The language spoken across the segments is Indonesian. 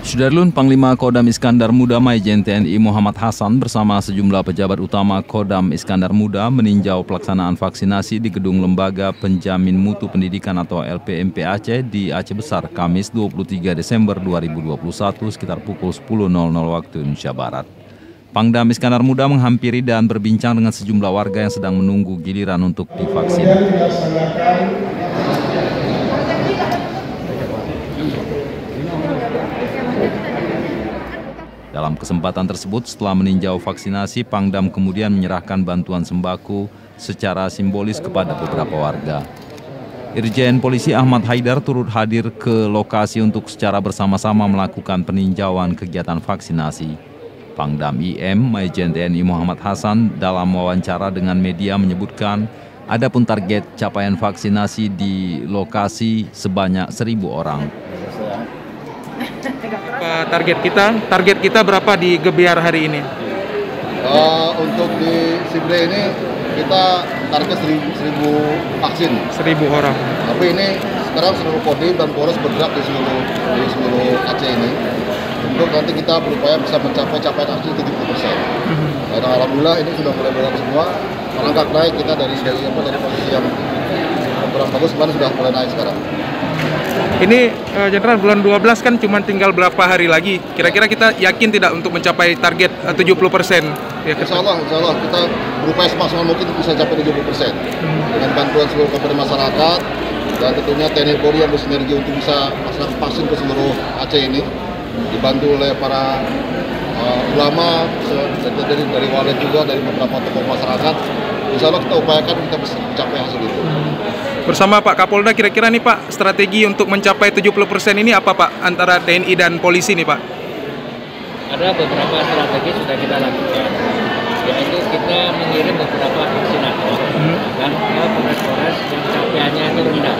Sudarlun, Panglima Kodam Iskandar Muda Maijen TNI Muhammad Hasan bersama sejumlah pejabat utama Kodam Iskandar Muda meninjau pelaksanaan vaksinasi di Gedung Lembaga Penjamin Mutu Pendidikan atau LPMP Aceh di Aceh Besar, Kamis 23 Desember 2021 sekitar pukul 10.00 waktu Indonesia Barat. Pangdam Iskandar Muda menghampiri dan berbincang dengan sejumlah warga yang sedang menunggu giliran untuk divaksin. Dalam kesempatan tersebut, setelah meninjau vaksinasi, Pangdam kemudian menyerahkan bantuan sembako secara simbolis kepada beberapa warga. Irjen Polisi Ahmad Haidar turut hadir ke lokasi untuk secara bersama-sama melakukan peninjauan kegiatan vaksinasi. Pangdam IM Maijen TNI Muhammad Hasan dalam wawancara dengan media menyebutkan, adapun target capaian vaksinasi di lokasi sebanyak 1.000 orang. Target kita berapa di Gebiar hari ini? Untuk di Sibre ini kita target 1.000 vaksin. 1.000 orang. Tapi ini sekarang seluruh Kodim dan Polres bergerak di seluruh Aceh ini. Untuk nanti kita berupaya bisa mencapai capaian aksi 70%. Dan alhamdulillah ini sudah mulai bergerak semua. Melangkah naik kita dari posisi yang kurang bagus, kemarin sudah mulai naik sekarang. Ini Jenderal, bulan 12 kan cuma tinggal berapa hari lagi. Kira-kira kita yakin tidak untuk mencapai target 70%? Ya, Insya Allah kita berupaya semaksimal mungkin bisa capai 70%. Dengan bantuan seluruh komponen masyarakat dan tentunya TNI Polri yang bersinergi untuk bisa melaksanakan vaksin ke seluruh Aceh ini. Dibantu oleh para ulama, dari walet juga, dari beberapa tokoh masyarakat. Insya Allah kita upayakan kita bisa mencapai hasil itu. Bersama Pak Kapolda, kira-kira nih Pak, strategi untuk mencapai 70% ini apa Pak, antara TNI dan polisi nih Pak? Ada beberapa strategi sudah kita lakukan, yaitu kita mengirim beberapa vaksinator kan ke polres-polres yang capaiannya itu rendah.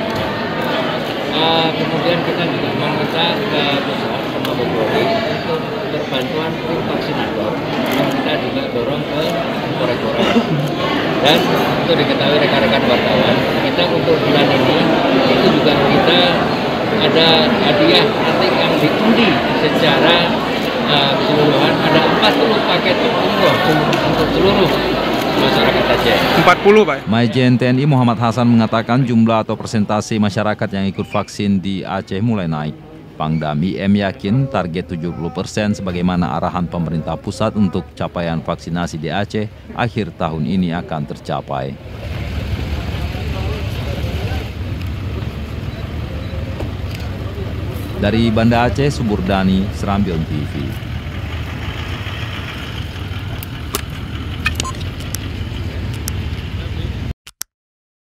Kemudian kita juga meminta ke pusat sama Polri untuk berbantuan tim vaksinator yang kita juga dorong ke polres-polres. Dan untuk diketahui rekan-rekan wartawan, kita untuk bulan ini itu juga kita ada hadiah nanti yang diundi secara keseluruhan, ada 40 paket umroh untuk seluruh masyarakat Aceh. 40 Pak. Maijen TNI Muhammad Hasan mengatakan jumlah atau persentase masyarakat yang ikut vaksin di Aceh mulai naik. Pangdam IM yakin target 70% sebagaimana arahan pemerintah pusat untuk capaian vaksinasi di Aceh akhir tahun ini akan tercapai. Dari Banda Aceh, Suburdani, Serambion TV.